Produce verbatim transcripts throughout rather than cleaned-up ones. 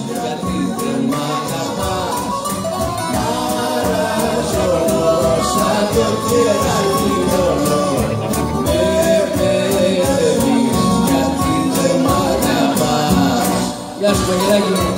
γιατί δεν μ' αγαπάς. Χαράζω σαν το κερατίνο, με παιδεύεις γιατί δεν μ' αγαπάς. Γεια σου Παγγελάκη μου.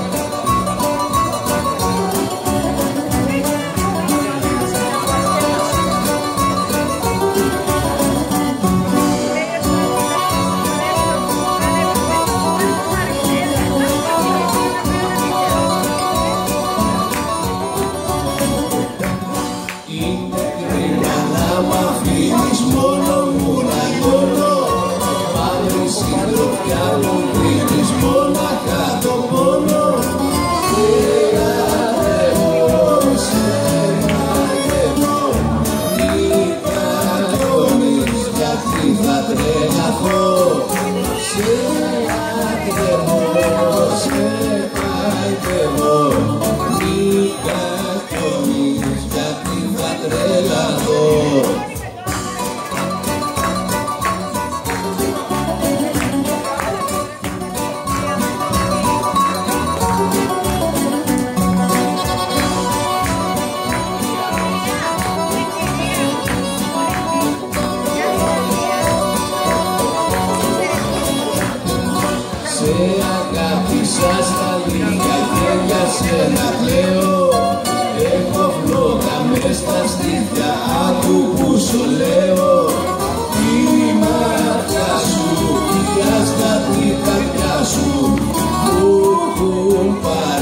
Σε αγάπησα στα λίγα και για σένα κλαίω. Έχω φλόγα μες στα στήθια, άκου που σου λέω. Η μάτια σου, η άστατη καρδιά σου, που έχουν πάει.